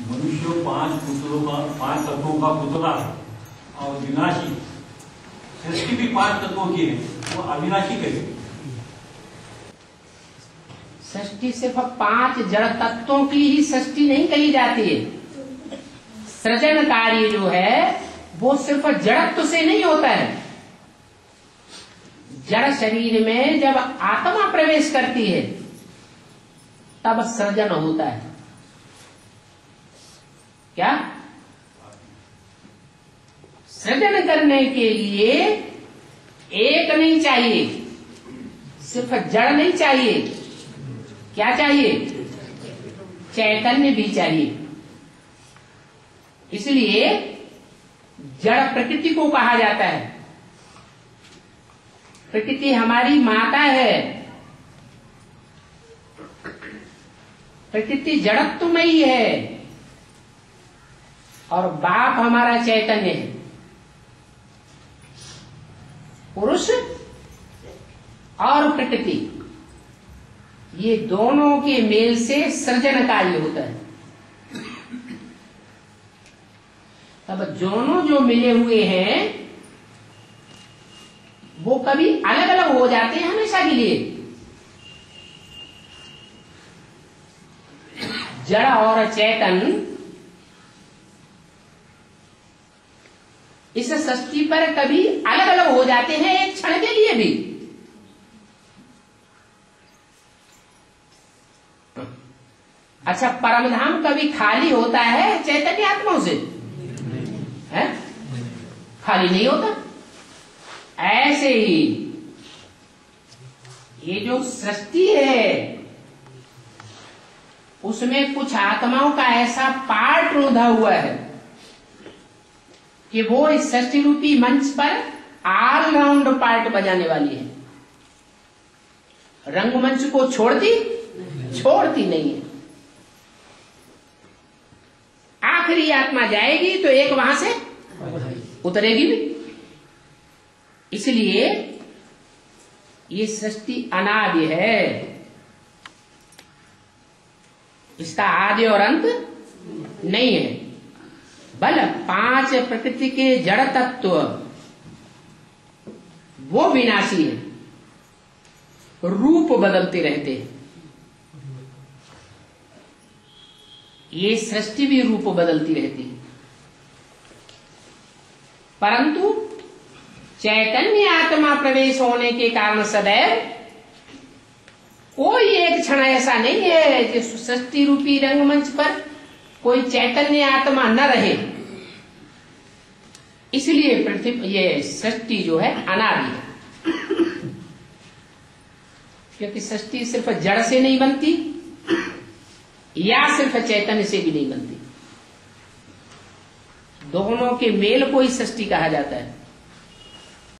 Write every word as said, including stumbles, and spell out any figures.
मनुष्य पांच पुत्रों का पांच तत्वों का पुतला है और विनाशी, सृष्टि भी पांच तत्वों की है, वो अविनाशी कैसे? सृष्टि सिर्फ पांच जड़ तत्वों की ही सृष्टि नहीं कही जाती है। सृजन कार्य जो है वो सिर्फ जड़त्व से नहीं होता है। जड़ शरीर में जब आत्मा प्रवेश करती है तब सृजन होता है। क्या? सृजन करने के लिए एक नहीं चाहिए, सिर्फ जड़ नहीं चाहिए, क्या चाहिए? चैतन्य भी चाहिए। इसलिए जड़ प्रकृति को कहा जाता है। प्रकृति हमारी माता है, प्रकृति जड़त्वमयी है और बाप हमारा चैतन्य है। पुरुष और प्रकृति ये दोनों के मेल से सृजन कार्य होता है। तब दोनों जो मिले हुए हैं वो कभी अलग अलग हो जाते हैं हमेशा के लिए। जड़ और चेतन इस सृष्टि पर कभी अलग अलग हो जाते हैं एक क्षण के लिए भी। अच्छा, परमधाम कभी खाली होता है चैतन्य आत्माओं से? है? खाली नहीं होता। ऐसे ही ये जो सृष्टि है उसमें कुछ आत्माओं का ऐसा पार्ट रुंधा हुआ है कि वो इस सृष्टि रूपी मंच पर ऑलराउंड पार्ट बजाने वाली है। रंगमंच को छोड़ती छोड़ती नहीं है। आखिरी आत्मा जाएगी तो एक वहां से उतरेगी भी। इसलिए ये सृष्टि अनादि है, इसका आदि और अंत नहीं है। बल पांच प्रकृति के जड़ तत्व वो विनाशी है, रूप बदलते रहते हैं। ये सृष्टि भी रूप बदलती रहती है, परंतु चैतन्य आत्मा प्रवेश होने के कारण सदैव कोई एक क्षण ऐसा नहीं है कि सृष्टि रूपी रंगमंच पर कोई चैतन्य आत्मा न रहे। इसलिए पृथ्वी ये सृष्टि जो है अनादि है, क्योंकि सृष्टि सिर्फ जड़ से नहीं बनती या सिर्फ चैतन्य से भी नहीं बनती। दोनों के मेल को ही सृष्टि कहा जाता है।